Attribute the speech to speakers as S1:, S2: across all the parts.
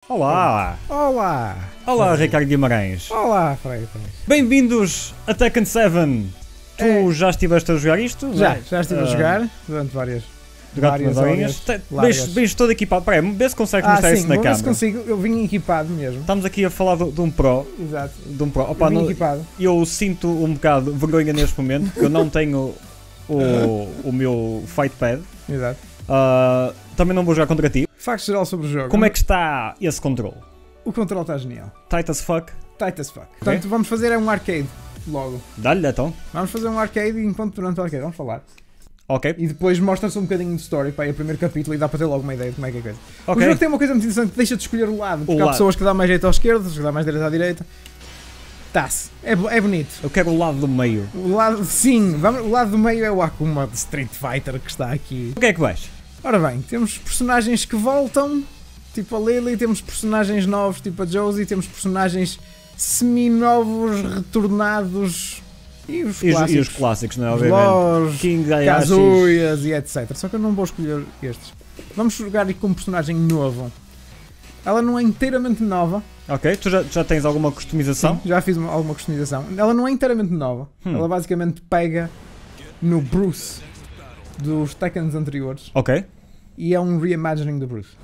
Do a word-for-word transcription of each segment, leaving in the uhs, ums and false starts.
S1: Olá!
S2: Olá!
S1: Olá,
S2: Freire.
S1: Ricardo Guimarães!
S2: Olá, Freire! Freire.
S1: Bem-vindos a Tekken sete! Tu
S2: É.
S1: já estiveste a jogar isto?
S2: Já,
S1: né?
S2: já estive a
S1: Ah,
S2: jogar durante várias,
S1: Durante
S2: várias
S1: umas horinhas.
S2: horas
S1: Te-
S2: largas.
S1: Vens vens todo equipado. Peraí, vê se consegues
S2: Ah,
S1: mostrar
S2: sim,
S1: isso na
S2: vou ver
S1: câmera.
S2: se consigo. Eu vim equipado mesmo.
S1: Estamos aqui a falar de, de um Pro.
S2: Exato.
S1: De um Pro.
S2: Eu
S1: Opa,
S2: vim
S1: não-
S2: equipado.
S1: eu sinto um bocado de vergonha neste momento, porque eu não tenho o, o meu Fight Pad.
S2: Exato.
S1: Ah, também não vou jogar contra ti.
S2: Facto geral sobre o jogo.
S1: Como é que está esse controle?
S2: O controle está genial.
S1: Tight as fuck?
S2: Tight as fuck. Portanto, vamos fazer é um arcade logo.
S1: Dá-lhe então.
S2: Vamos fazer um arcade e enquanto durante o arcade vamos falar.
S1: Ok.
S2: E depois mostra-se um bocadinho de story para aí o primeiro capítulo e dá para ter logo uma ideia de como é que é a coisa.
S1: Ok.
S2: O jogo tem uma coisa muito interessante, deixa de escolher o lado. Porque há
S1: lado.
S2: pessoas que dão mais jeito à esquerda, outras que dão mais direita à direita. Tá-se. É, bo- é bonito.
S1: Eu quero o lado do meio.
S2: O lado, sim, vamos, o lado do meio é o Akuma de Street Fighter que está aqui.
S1: O que é que vais?
S2: Ora bem, temos personagens que voltam, tipo a Lily, temos personagens novos, tipo a Josie, temos personagens semi-novos, retornados e os
S1: E os,
S2: clássicos.
S1: e os clássicos, não é?
S2: Os
S1: Obviamente.
S2: Lores,
S1: King, Hayashi.
S2: Kazuyas e etcétera. Só que eu não vou escolher estes. Vamos jogar aqui com um personagem novo. Ela não é inteiramente nova.
S1: Ok, tu já, já tens alguma customização?
S2: Sim, já fiz uma- alguma customização. Ela não é inteiramente nova.
S1: Hum.
S2: Ela basicamente pega no Bruce dos Tekkens anteriores
S1: Ok,
S2: e é um reimagining do Bruce.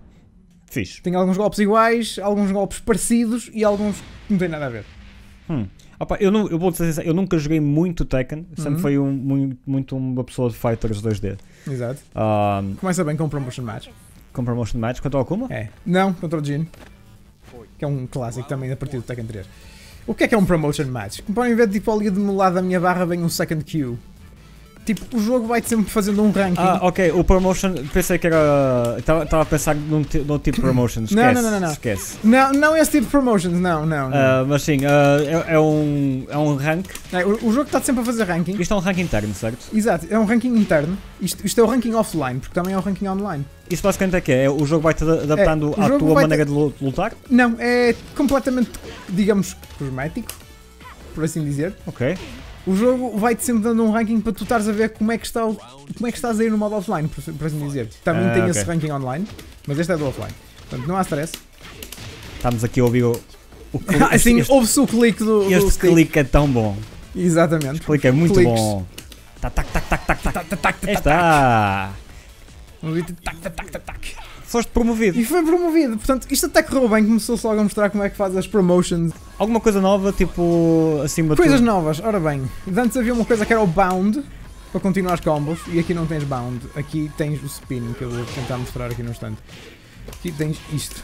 S1: fixe.
S2: Tem alguns golpes iguais, alguns golpes parecidos e alguns que não têm nada a ver.
S1: Hum. Opa, eu, não, eu vou dizer sincero, eu nunca joguei muito Tekken, sempre
S2: Uhum.
S1: fui um, muito, muito uma pessoa de fighters dois D.
S2: Exato.
S1: Um,
S2: Começa bem com um promotion match.
S1: com promotion match, quanto ao Akuma?
S2: É. Não, contra o Jin. Que é um clássico também a partir do Tekken três. O que é que é um promotion match? Como podem ver, tipo ali de um lado da minha barra vem um second queue. Tipo, o jogo vai-te sempre fazendo um ranking.
S1: Ah, ok, o promotion, pensei que era. Estava a pensar num, ti- num tipo de promotion, esquece.
S2: Não, não, não, não.
S1: Esquece.
S2: Não, não esse tipo de promotions, não, não. não.
S1: Ah, mas sim, ah, é, é um, é um rank.
S2: É, o, o jogo está sempre a fazer ranking.
S1: Isto é um rank interno, certo?
S2: Exato, é um ranking interno. Isto, isto é o ranking offline, porque também é o ranking online.
S1: Isso basicamente é que é? O jogo vai-te adaptando
S2: É, o
S1: à
S2: jogo
S1: tua
S2: vai-te-
S1: maneira de lu- lutar?
S2: Não, é completamente, digamos, cosmético, por assim dizer.
S1: Ok.
S2: O jogo vai-te sempre dando um ranking para tu estares a ver como é que, está o, como é que estás a ir no modo offline, por, por assim dizer. Também
S1: Ah,
S2: tem
S1: ok.
S2: esse ranking online, mas este é do offline. Portanto, não há stress.
S1: Estamos aqui a ouvir o. o cli-
S2: Assim,
S1: este,
S2: ouve-se o clique do, do
S1: este
S2: stick.
S1: clique é tão bom.
S2: Exatamente.
S1: Este clique é muito
S2: Cliques.
S1: bom. Tac, tac, tac, tac, tac, tac.
S2: Tac, tac, tac,
S1: Aí
S2: tac,
S1: está.
S2: tac. Tac, tac, tac, tac, tac.
S1: Foste promovido.
S2: E foi promovido. Portanto, isto até correu bem, começou-se logo a mostrar como é que faz as promotions.
S1: Alguma coisa nova, tipo, acima de
S2: Coisas
S1: tudo?
S2: novas, ora bem, antes havia uma coisa que era o bound, para continuar os combos, e aqui não tens bound, aqui tens o spin, que eu vou tentar mostrar aqui no instante. Aqui tens isto,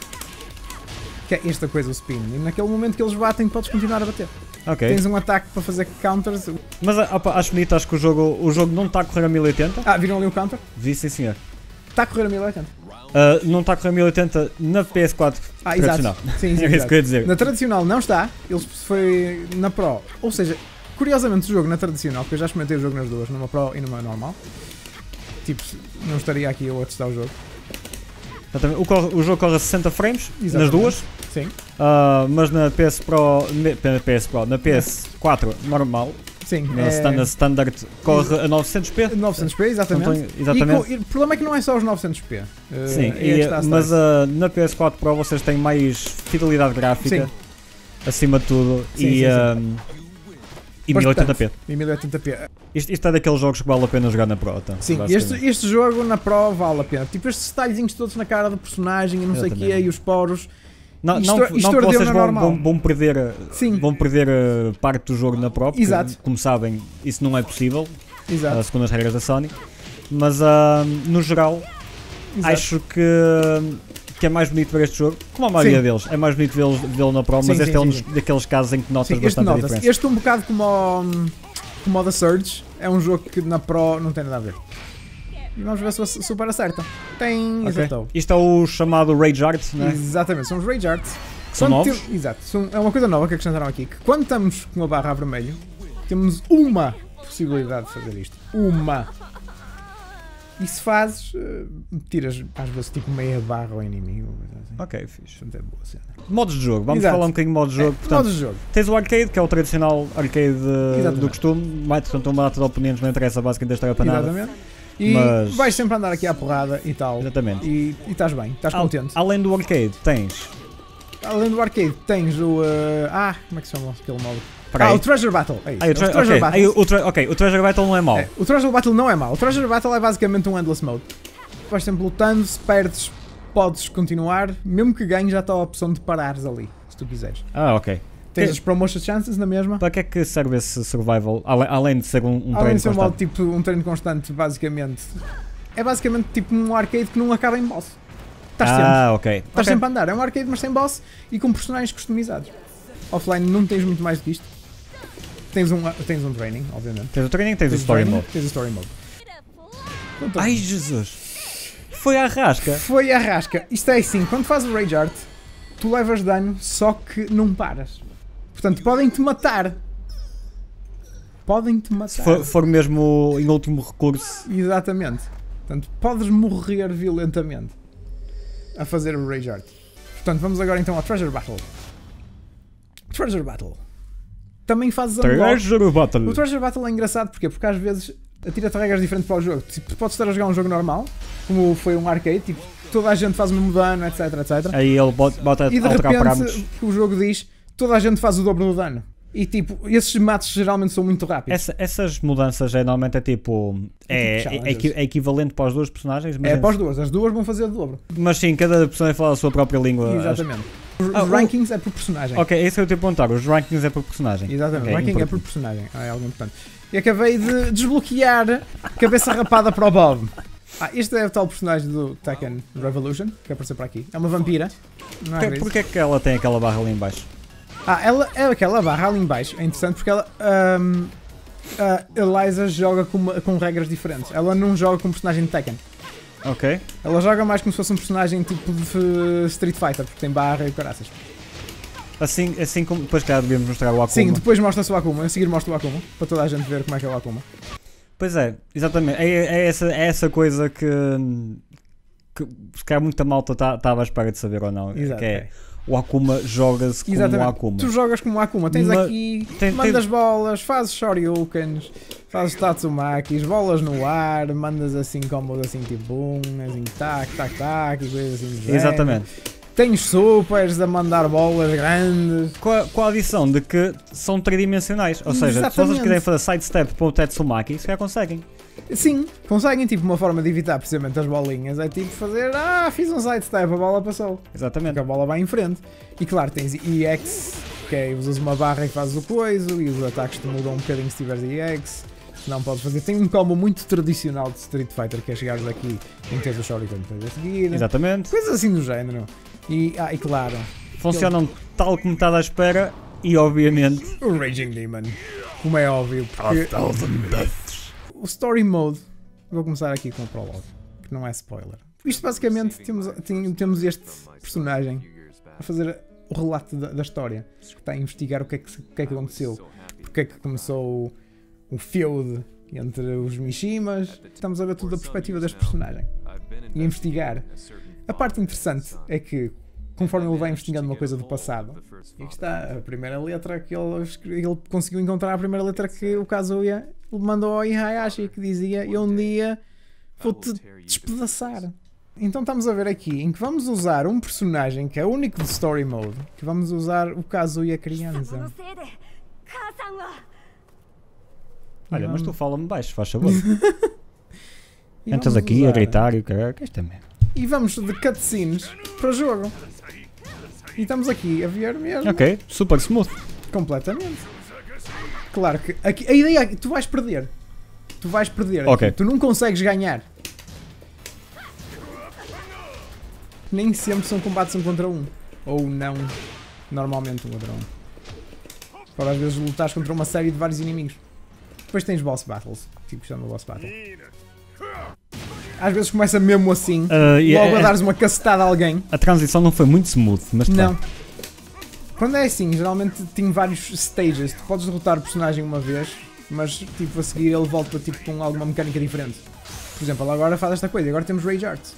S2: que é esta coisa, o spin, e naquele momento que eles batem podes continuar a bater.
S1: Ok.
S2: Tens um ataque para fazer counters.
S1: Mas opa, acho bonito, acho que o jogo, o jogo não está a correr a mil e oitenta.
S2: Ah, viram ali o counter?
S1: Vi, sim senhor.
S2: Está a correr a mil e oitenta.
S1: Ah, não está a correr a mil e oitenta na P S quatro
S2: Ah, exato.
S1: tradicional.
S2: Sim, sim,
S1: É isso
S2: exato.
S1: que eu ia dizer.
S2: Na tradicional não está, eles foi na Pro, ou seja, curiosamente o jogo na tradicional, porque eu já experimentei o jogo nas duas, numa Pro e numa normal. Tipo, não estaria aqui eu a testar o jogo.
S1: Exatamente. O, corre- o jogo corre a sessenta frames nas
S2: Exatamente.
S1: duas,
S2: Sim,
S1: ah, mas na P S Pro, ne- na P S Pro, na P S quatro normal,
S2: sim.
S1: na,
S2: é-
S1: sta- na standard corre a novecentos p.
S2: novecentos p, exatamente.
S1: Não tenho- exatamente.
S2: E, com- e o problema é que não é só os novecentos p. Uh,
S1: Sim,
S2: é que
S1: e,
S2: está a
S1: mas
S2: stress.
S1: ah, na P S quatro Pro vocês têm mais fidelidade gráfica,
S2: Sim.
S1: acima de tudo,
S2: Sim,
S1: e,
S2: sim, sim.
S1: ah, e mil e oitenta p.
S2: E mil e oitenta p.
S1: Isto, isto é daqueles jogos que vale a pena jogar na Pro. Tá?
S2: Sim,
S1: Basicamente.
S2: este, este jogo na Pro vale a pena. Tipo, estes detalhezinhos todos na cara do personagem e não sei o quê,
S1: Exatamente.
S2: e os poros.
S1: Não,
S2: isto-
S1: não,
S2: isto
S1: não que
S2: ardeu
S1: vocês
S2: na
S1: vão,
S2: normal.
S1: vão, vão perder, ah,
S2: Sim,
S1: vão perder ah, parte do jogo na Pro, porque,
S2: Exato.
S1: como sabem, isso não é possível, ah,
S2: exato.
S1: segundo as regras da Sony. Mas, ah, no geral,
S2: exato.
S1: acho que, que é mais bonito ver este jogo, como a maioria
S2: Sim.
S1: deles. É mais bonito vê-lo vê-lo na Pro,
S2: Sim,
S1: mas
S2: sim,
S1: este é um
S2: sim,
S1: dos- daqueles casos em que notas
S2: Sim, este
S1: bastante a
S2: nota-se.
S1: diferença.
S2: Este um bocado como o, como o The Surge, é um jogo que na Pro não tem nada a ver. E vamos ver se o Super acerta. Tem,
S1: Ok.
S2: acertou.
S1: Isto é o chamado Rage Art, não é?
S2: Exatamente, são os Rage Arts.
S1: Que são
S2: Quando
S1: novos.
S2: tem- Exato, são- é uma coisa nova que acrescentaram aqui, que quando estamos com a barra a vermelho, temos uma possibilidade de fazer isto. Uma. E se fazes, eh, tiras às vezes tipo meia barra ao inimigo. ou coisa assim.
S1: Ok, fixe.
S2: Portanto, é boa cena.
S1: Modos de jogo, vamos
S2: Exato.
S1: falar um bocadinho de modos de jogo.
S2: É,
S1: Portanto,
S2: modos de jogo.
S1: tens o arcade, que é o tradicional arcade eh,
S2: Exatamente.
S1: do costume, mais portanto uma data de oponentes, não interessa basicamente esta para nada.
S2: Exatamente. E
S1: Mas...
S2: vais sempre andar aqui à porrada e tal.
S1: Exatamente.
S2: E e estás bem, estás
S1: Al-
S2: contente.
S1: Além do arcade, tens...
S2: Além do arcade, tens o. Uh, ah, como é que se chama aquele modo?
S1: Espera
S2: Ah,
S1: aí.
S2: o Treasure Battle. É isso.
S1: Ah, o
S2: Os
S1: tre-
S2: Treasure
S1: ok.
S2: Battles.
S1: Aí o tre- ok, o Treasure Battle não é mau.
S2: É, o Treasure Battle não é mau. O Treasure Battle é basicamente um endless mode. Vais sempre lutando, se perdes, podes continuar. Mesmo que ganhes, já está a opção de parares ali, se tu quiseres.
S1: Ah, ok.
S2: Tens
S1: Que-
S2: as promotion chances na mesma.
S1: Para que é que serve esse survival, ale- além de ser um, um
S2: Além
S1: treino
S2: de ser um modo
S1: constante?
S2: tipo um treino constante, basicamente. É basicamente tipo um arcade que não acaba em boss. Estás sempre.
S1: Ah, ok.
S2: Estás
S1: Ok.
S2: sempre a andar. É um arcade, mas sem boss e com personagens customizados. Offline não tens muito mais do que isto. Tens um, tens um training, obviamente.
S1: Tens o training, tens o
S2: Tens
S1: story
S2: training,
S1: mode.
S2: Tens o story mode. Então,
S1: Ai, Jesus. Foi à rasca.
S2: Foi a rasca. Isto é assim, quando fazes o Rage Art, tu levas dano, só que não paras. Portanto, podem-te matar. Podem-te matar.
S1: Se for, for mesmo em último recurso.
S2: Exatamente. Portanto, podes morrer violentamente a fazer o Rage Art. Portanto, vamos agora então ao Treasure Battle. Treasure Battle. Também fazes unlock.
S1: Treasure Battle.
S2: O Treasure Battle é engraçado porquê? Porque às vezes atira-te regras diferentes para o jogo. Tipo, podes estar a jogar um jogo normal, como foi um arcade, tipo, toda a gente faz o mesmo dano, etc, etcétera.
S1: Aí ele bota, bota a
S2: E de
S1: alterar parâmetros.
S2: repente o jogo diz, toda a gente faz o dobro do dano. E tipo, esses matos geralmente são muito rápidos.
S1: Essa- essas mudanças é, normalmente é tipo. É,
S2: É tipo
S1: é,
S2: challenges.
S1: equi- é equivalente para os dois personagens, mas,
S2: É para as duas, as duas vão fazer o dobro.
S1: mas sim, cada personagem fala a sua própria língua.
S2: Exatamente. Os
S1: Ah,
S2: os
S1: o-
S2: rankings é por personagem.
S1: Ok, é isso que eu te ia perguntar. Os rankings é por personagem.
S2: Exatamente,
S1: Ok,
S2: o ranking é
S1: importante.
S2: por personagem. Ah, é algo importante. E acabei de desbloquear cabeça rapada para o Bob. Ah, este é o tal personagem do Tekken Revolution, que apareceu para aqui. É uma vampira. Não é
S1: Porquê,
S2: isso?
S1: porquê é que ela tem aquela barra ali em baixo?
S2: Ah, ela é aquela barra ali em baixo. É interessante porque ela. ahm, a Eliza joga com, uma- com regras diferentes. Ela não joga com um personagem de Tekken.
S1: Ok.
S2: Ela joga mais como se fosse um personagem tipo de Street Fighter, porque tem barra e caraças.
S1: Assim, assim como depois cá devíamos mostrar o Akuma.
S2: Sim, depois mostra-se o Akuma. A seguir mostra o Akuma, para toda a gente ver como é que é o Akuma.
S1: Pois é, exatamente. É, é essa, é essa coisa que, que se calhar muita malta estava tá, à espera de saber ou não.
S2: Exato.
S1: Que é, o Akuma joga-se como o
S2: Exatamente.
S1: Akuma.
S2: Tu jogas como o Akuma. Tens
S1: Mas-
S2: aqui,
S1: tem-
S2: mandas
S1: tem-
S2: bolas, fazes Shoryukens, fazes Tatsumakis, bolas no ar, mandas assim combos assim tipo boom, assim tac, tac, tac e coisas assim do género.
S1: Exatamente.
S2: Tens supers a mandar bolas grandes.
S1: Com a, com a adição de que são tridimensionais. Ou seja, se vocês
S2: Exatamente.
S1: quiserem fazer sidestep para o Tetsumaki, se calhar conseguem.
S2: Sim, conseguem tipo uma forma de evitar precisamente as bolinhas. É tipo fazer, ah, fiz um sidestep, a bola passou.
S1: Exatamente.
S2: Porque a bola vai em frente. E claro, tens E X, que é usas uma barra e fazes o coiso, e os ataques te mudam um bocadinho se tiveres E X. Não podes fazer. Tem um combo muito tradicional de Street Fighter, que é chegares aqui e teres o Shoryuken depois a seguir.
S1: Exatamente.
S2: Coisas assim do género. E, ah, e claro,
S1: Funcionam tal como está à espera e obviamente.
S2: o Raging Demon. Como é óbvio, porque o Story Mode, vou começar aqui com o Prologue, que não é spoiler. Isto basicamente temos, tem- temos este personagem a fazer o relato da, da história, que está a investigar o que é que, o que, é que aconteceu, porque é que começou o feud entre os Mishimas. Estamos a ver tudo da perspectiva deste personagem e a investigar. A parte interessante é que, conforme ele vai investigando uma coisa do passado, e aqui está a primeira letra que ele, escre- ele conseguiu encontrar a primeira letra que o Kazuya mandou ao Ihayashi, que dizia: eu um dia vou-te despedaçar. Então estamos a ver aqui em que vamos usar um personagem que é único de Story Mode, que vamos usar o Kazuya criança.
S1: Olha, mas tu fala-me baixo, faz favor.
S2: E
S1: Entras
S2: vamos
S1: aqui a
S2: usar-
S1: gritar e o caralho, que isto é merda.
S2: E vamos de cutscenes para o jogo. E estamos aqui a ver mesmo.
S1: Ok, super smooth.
S2: Completamente. Claro que aqui, a ideia é que tu vais perder. Tu vais perder.
S1: Ok.
S2: Aqui. Tu não consegues ganhar. Nem sempre são combates um contra um. Ou não. Normalmente um contra um. Por às vezes lutares contra uma série de vários inimigos. Depois tens boss battles. Tipo, chama boss battle. Às vezes começa mesmo assim.
S1: Uh, e
S2: Logo
S1: a,
S2: a dares uma cacetada a alguém.
S1: a transição não foi muito smooth, mas tá.
S2: Não. Quando é assim, geralmente tem vários stages. Tu podes derrotar o personagem uma vez, mas tipo a seguir ele volta tipo, com alguma mecânica diferente. Por exemplo, ela agora faz esta coisa. Agora temos Rage Arts.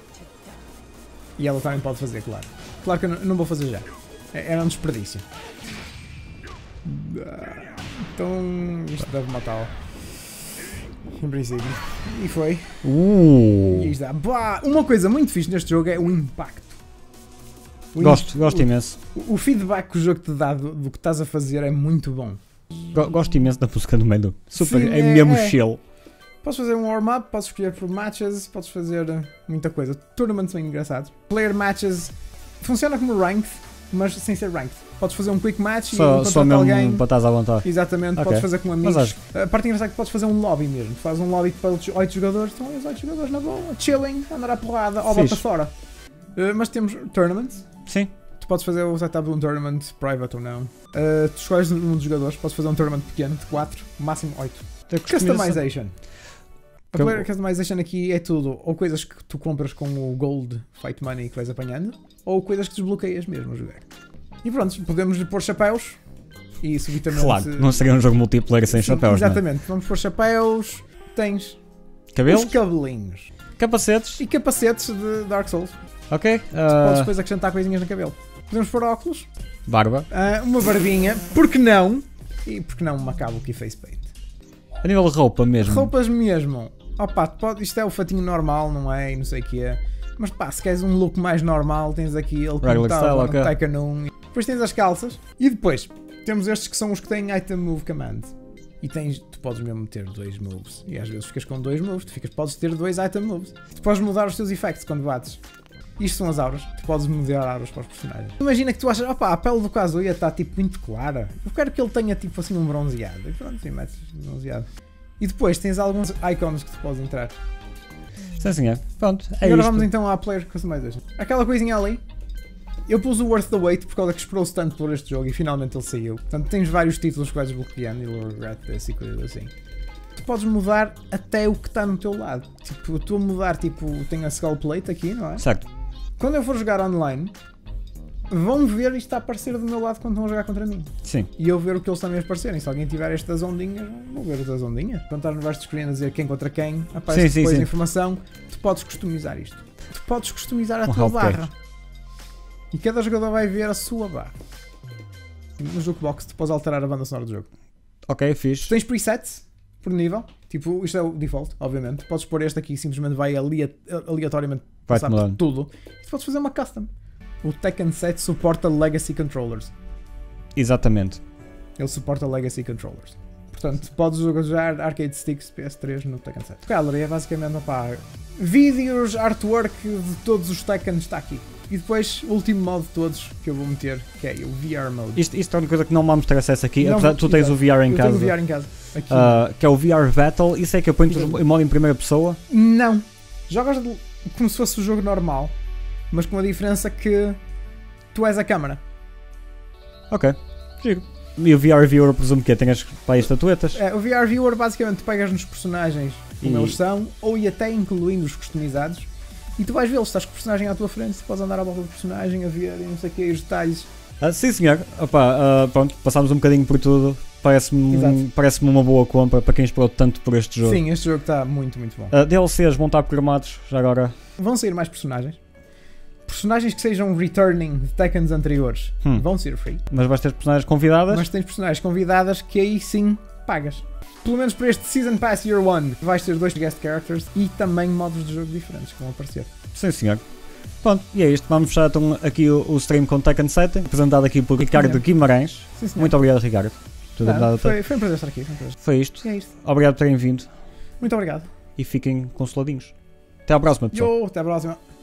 S2: E ela também pode fazer, claro. Claro que eu não, não vou fazer já. É- Era um desperdício. Ah, Então isto deve matá-la. em princípio. E foi.
S1: Uh.
S2: E aí está. Bah, uma coisa muito fixe neste jogo é o impacto. O
S1: Gosto,
S2: in-
S1: gosto
S2: o,
S1: imenso.
S2: O, o feedback que o jogo te dá do, do que estás a fazer é muito bom.
S1: Go- Gosto imenso da música do meio. Super,
S2: Sim,
S1: é,
S2: é-
S1: mesmo
S2: é.
S1: chill.
S2: Podes fazer um warm-up, podes escolher por matches, podes fazer uh, muita coisa. Tournaments são engraçados. Player matches funciona como ranked, mas sem ser ranked. Podes fazer um quick match e
S1: Só,
S2: encontrar
S1: só mesmo
S2: alguém.
S1: para estás à vontade.
S2: Exatamente,
S1: Ok.
S2: podes fazer com amigos.
S1: Mas
S2: A parte engraçada é que podes fazer um lobby mesmo. Tu fazes um lobby para oito jogadores, estão aí os oito jogadores na boa, chilling, andar à porrada, ou bota
S1: Fixe.
S2: fora. Uh, mas temos tournaments.
S1: Sim.
S2: Tu podes fazer o setup de um tournament, private ou não. Uh, tu escolhes um dos jogadores, podes fazer um tournament pequeno de quatro, máximo oito.
S1: Tem customização.
S2: Customization. A
S1: Que-
S2: player customization aqui é tudo, ou coisas que tu compras com o Gold Fight Money que vais apanhando, ou coisas que desbloqueias mesmo a jogar. E pronto, podemos pôr chapéus e subitamente...
S1: Claro, não seria um jogo multiplayer sem
S2: Sim,
S1: chapéus, não é?
S2: exatamente, vamos pôr chapéus, tens
S1: Cabelos,
S2: os cabelinhos
S1: capacetes,
S2: e capacetes de Dark Souls.
S1: ok.
S2: Podes
S1: ah,
S2: depois acrescentar coisinhas no cabelo. Podemos pôr óculos,
S1: barba.
S2: ah, uma barbinha, porque não? E porque não uma Kabuki Face Paint.
S1: A nível de roupa mesmo.
S2: Roupas mesmo. Opa, pode, isto é o fatinho normal, não é? E não sei o que é. Mas pá, se queres um look mais normal, tens aqui ele
S1: Regular
S2: como
S1: style,
S2: estava
S1: ok.
S2: no Tekken um. Depois tens as calças. E depois temos estes que são os que têm Item Move Command. E tens, tu podes mesmo ter dois moves. E às vezes ficas com dois moves. Tu ficas, podes ter dois Item Moves. Tu podes mudar os teus effects quando bates. Isto são as auras. Tu podes mudar auras para os personagens. Imagina que tu achas, opa, a pele do Kazuya está tipo muito clara. Eu quero que ele tenha tipo assim um bronzeado. E pronto, sim, metes bronzeado. E depois tens alguns icons que tu podes entrar.
S1: Sim, senhor. Pronto, é
S2: E agora
S1: isto.
S2: vamos então à Player Customization. Aquela coisinha ali. Eu pus o Worth the Wait por causa que esperou-se tanto por este jogo e finalmente ele saiu. Portanto, tens vários títulos que vais desbloqueando e eu regret this e coisas assim. Tu podes mudar até o que está no teu lado. Tipo, eu estou a mudar, tipo, tenho a Skull Plate aqui, não é?
S1: Certo.
S2: Quando eu for jogar online, vão ver isto a aparecer do meu lado quando estão a jogar contra mim.
S1: Sim.
S2: E eu ver o que eles também aparecerem. Se alguém tiver estas ondinhas, vou ver as ondinhas. Quando estás no verso de screen a dizer quem contra quem, aparece
S1: Sim, sim,
S2: depois
S1: sim.
S2: a informação. Tu podes customizar isto. Tu podes customizar a
S1: Um
S2: tua
S1: health
S2: barra.
S1: gauge.
S2: E cada jogador vai ver a sua barra. No jukebox tu podes alterar a banda sonora do jogo.
S1: Ok,
S2: Tu
S1: fixe.
S2: tens presets por nível. Tipo, isto é o default, obviamente. Podes pôr este aqui e simplesmente vai ali- aleatoriamente
S1: Vai-te
S2: passar por
S1: mudando.
S2: tudo. E tu podes fazer uma custom. O Tekken sete suporta Legacy Controllers.
S1: Exatamente.
S2: Ele suporta Legacy Controllers. Portanto, podes usar arcade sticks P S três no Tekken sete. Gallery é basicamente, opá, vídeos, artwork de todos os Tekken está aqui. E depois, o último modo de todos que eu vou meter, que é o V R Mode.
S1: Isto, isto é uma coisa que não vamos ter acesso aqui.
S2: Não,
S1: Apesar de tu tens
S2: exato.
S1: o V R em
S2: eu
S1: casa.
S2: tenho o V R em casa. Aqui.
S1: ah, que é o V R Battle. Isso é que eu ponho tudo em modo em primeira pessoa.
S2: Não. Jogas de- como se fosse o jogo normal, mas com a diferença que tu és a câmara.
S1: Ok. Giro. E o V R Viewer, presumo que é, tem as para aí estatuetas.
S2: É, o V R Viewer basicamente tu pegas nos personagens como
S1: E-
S2: eles são, ou e até incluindo os customizados, e tu vais vê-los, estás com o personagem à tua frente, tu podes andar à volta do personagem a ver e não sei o que, os detalhes.
S1: Ah, sim, senhor. Opa, ah, pronto, passámos um bocadinho por tudo. Parece-me
S2: Exato.
S1: parece uma boa compra para quem esperou tanto por este jogo.
S2: Sim, este jogo está muito, muito bom.
S1: Ah, D L Cs vão estar programados já agora.
S2: Vão sair mais personagens. Personagens que sejam returning de Tekkens anteriores
S1: Hum.
S2: vão ser free.
S1: Mas vais ter personagens convidadas.
S2: Mas tens personagens convidadas que aí sim pagas. Pelo menos para este Season Pass Year one vais ter dois guest characters e também modos de jogo diferentes que vão aparecer.
S1: Sim, senhor. Pronto, e é isto. Vamos fechar então aqui o, o stream com Tekken sete, apresentado aqui por Ricardo
S2: senhor.
S1: Guimarães.
S2: Sim, senhor.
S1: Muito obrigado, Ricardo. Tudo
S2: Ah,
S1: nada,
S2: foi, foi um prazer estar aqui. Foi, um prazer.
S1: foi isto.
S2: E é isto.
S1: Obrigado por terem vindo
S2: Muito obrigado.
S1: e fiquem consoladinhos. Até à próxima, pessoal.
S2: Yo, até a próxima.